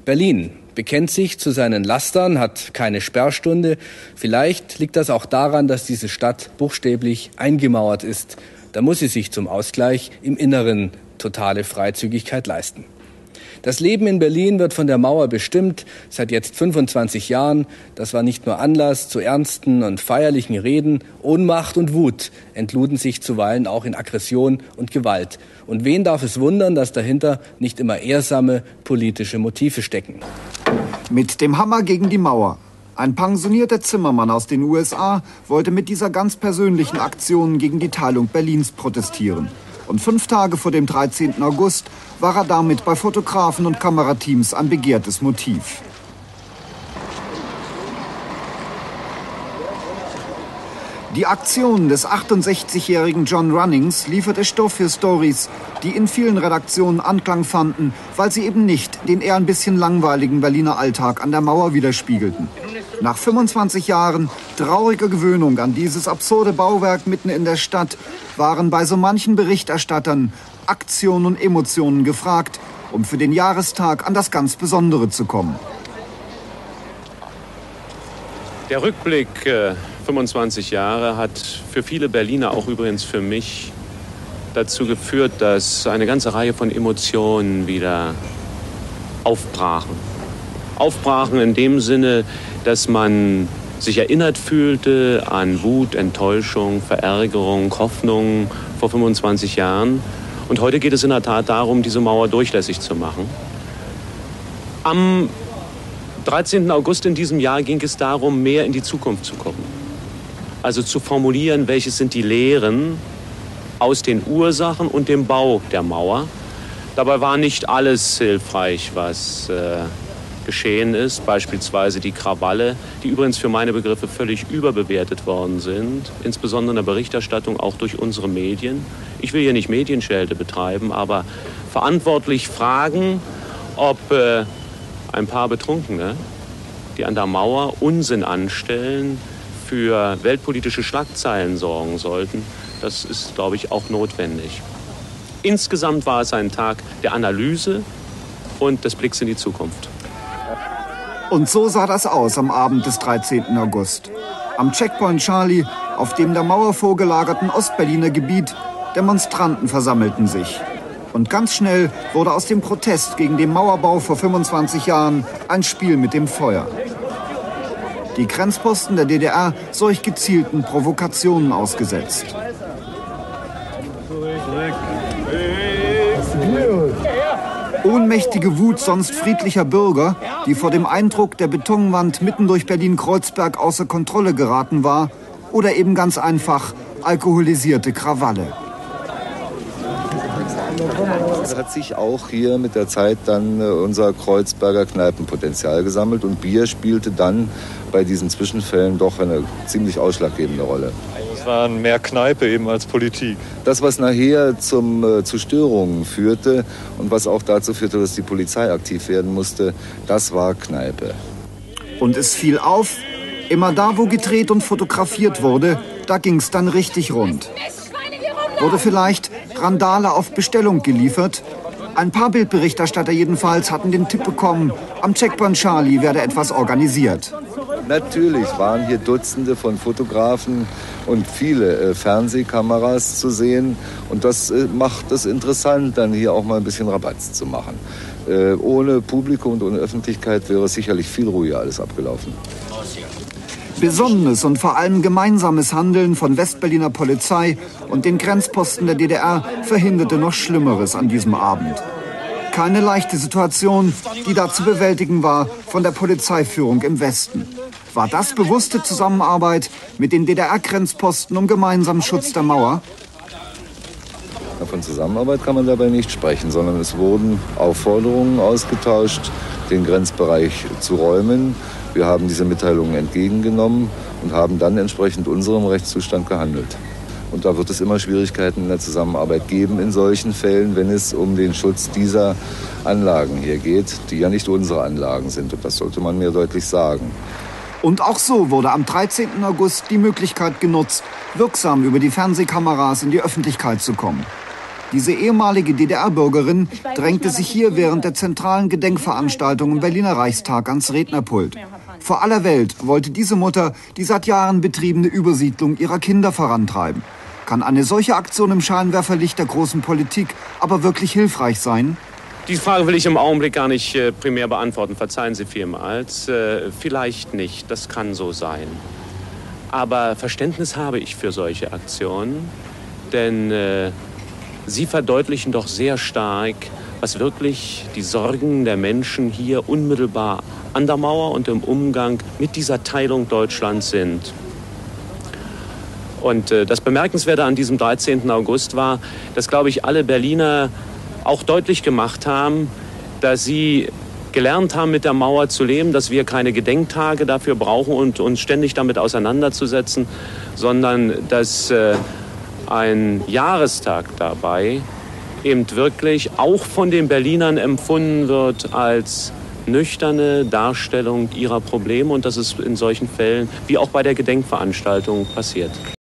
Berlin bekennt sich zu seinen Lastern, hat keine Sperrstunde. Vielleicht liegt das auch daran, dass diese Stadt buchstäblich eingemauert ist. Da muss sie sich zum Ausgleich im Inneren totale Freizügigkeit leisten. Das Leben in Berlin wird von der Mauer bestimmt, seit jetzt 25 Jahren. Das war nicht nur Anlass zu ernsten und feierlichen Reden. Ohnmacht und Wut entluden sich zuweilen auch in Aggression und Gewalt. Und wen darf es wundern, dass dahinter nicht immer ehrsame politische Motive stecken? Mit dem Hammer gegen die Mauer. Ein pensionierter Zimmermann aus den USA wollte mit dieser ganz persönlichen Aktion gegen die Teilung Berlins protestieren. Und 5 Tage vor dem 13. August war er damit bei Fotografen und Kamerateams ein begehrtes Motiv. Die Aktion des 68-jährigen John Runnings lieferte Stoff für Stories, die in vielen Redaktionen Anklang fanden, weil sie eben nicht den eher ein bisschen langweiligen Berliner Alltag an der Mauer widerspiegelten. Nach 25 Jahren trauriger Gewöhnung an dieses absurde Bauwerk mitten in der Stadt waren bei so manchen Berichterstattern Aktionen und Emotionen gefragt, um für den Jahrestag an das ganz Besondere zu kommen. Der Rückblick 25 Jahre hat für viele Berliner, auch übrigens für mich, dazu geführt, dass eine ganze Reihe von Emotionen wieder aufbrachen. Aufbrachen in dem Sinne, dass man sich erinnert fühlte an Wut, Enttäuschung, Verärgerung, Hoffnung vor 25 Jahren. Und heute geht es in der Tat darum, diese Mauer durchlässig zu machen. Am 13. August in diesem Jahr ging es darum, mehr in die Zukunft zu gucken. Also zu formulieren, welche sind die Lehren aus den Ursachen und dem Bau der Mauer. Dabei war nicht alles hilfreich, was geschehen ist. Beispielsweise die Krawalle, die übrigens für meine Begriffe völlig überbewertet worden sind. Insbesondere in der Berichterstattung, auch durch unsere Medien. Ich will hier nicht Medienschelte betreiben, aber verantwortlich fragen, ob ein paar Betrunkene, die an der Mauer Unsinn anstellen, für weltpolitische Schlagzeilen sorgen sollten. Das ist, glaube ich, auch notwendig. Insgesamt war es ein Tag der Analyse und des Blicks in die Zukunft. Und so sah das aus am Abend des 13. August. Am Checkpoint Charlie, auf dem der Mauer vorgelagerten Ostberliner Gebiet, Demonstranten versammelten sich. Und ganz schnell wurde aus dem Protest gegen den Mauerbau vor 25 Jahren ein Spiel mit dem Feuer. Die Grenzposten der DDR solch gezielten Provokationen ausgesetzt. Ohnmächtige Wut sonst friedlicher Bürger, die vor dem Eindruck der Betonwand mitten durch Berlin-Kreuzberg außer Kontrolle geraten war, oder eben ganz einfach alkoholisierte Krawalle. Es hat sich auch hier mit der Zeit dann unser Kreuzberger Kneipenpotenzial gesammelt und Bier spielte dann bei diesen Zwischenfällen doch eine ziemlich ausschlaggebende Rolle. Es war mehr Kneipe eben als Politik. Das, was nachher zu Störungen führte und was auch dazu führte, dass die Polizei aktiv werden musste, das war Kneipe. Und es fiel auf, immer da, wo gedreht und fotografiert wurde, da ging's dann richtig rund. Wurde vielleicht Randale auf Bestellung geliefert? Ein paar Bildberichterstatter jedenfalls hatten den Tipp bekommen, am Checkpoint Charlie werde etwas organisiert. Natürlich waren hier Dutzende von Fotografen und viele Fernsehkameras zu sehen. Und das macht es interessant, dann hier auch mal ein bisschen Rabatz zu machen. Ohne Publikum und ohne Öffentlichkeit wäre sicherlich viel ruhiger alles abgelaufen. Besonnenes und vor allem gemeinsames Handeln von Westberliner Polizei und den Grenzposten der DDR verhinderte noch Schlimmeres an diesem Abend. Keine leichte Situation, die da zu bewältigen war von der Polizeiführung im Westen. War das bewusste Zusammenarbeit mit den DDR-Grenzposten um gemeinsamen Schutz der Mauer? Von Zusammenarbeit kann man dabei nicht sprechen, sondern es wurden Aufforderungen ausgetauscht, den Grenzbereich zu räumen. Wir haben diese Mitteilungen entgegengenommen und haben dann entsprechend unserem Rechtszustand gehandelt. Und da wird es immer Schwierigkeiten in der Zusammenarbeit geben in solchen Fällen, wenn es um den Schutz dieser Anlagen hier geht, die ja nicht unsere Anlagen sind. Und das sollte man mir deutlich sagen. Und auch so wurde am 13. August die Möglichkeit genutzt, wirksam über die Fernsehkameras in die Öffentlichkeit zu kommen. Diese ehemalige DDR-Bürgerin drängte sich hier während der zentralen Gedenkveranstaltung im Berliner Reichstag ans Rednerpult. Vor aller Welt wollte diese Mutter die seit Jahren betriebene Übersiedlung ihrer Kinder vorantreiben. Kann eine solche Aktion im Scheinwerferlicht der großen Politik aber wirklich hilfreich sein? Diese Frage will ich im Augenblick gar nicht primär beantworten. Verzeihen Sie vielmals. Vielleicht nicht, das kann so sein. Aber Verständnis habe ich für solche Aktionen, denn sie verdeutlichen doch sehr stark, was wirklich die Sorgen der Menschen hier unmittelbar an der Mauer und im Umgang mit dieser Teilung Deutschlands sind. Und das Bemerkenswerte an diesem 13. August war, dass, glaube ich, alle Berliner auch deutlich gemacht haben, dass sie gelernt haben, mit der Mauer zu leben, dass wir keine Gedenktage dafür brauchen und uns ständig damit auseinanderzusetzen, sondern dass ein Jahrestag dabei eben wirklich auch von den Berlinern empfunden wird als nüchterne Darstellung ihrer Probleme und dass es in solchen Fällen wie auch bei der Gedenkveranstaltung passiert.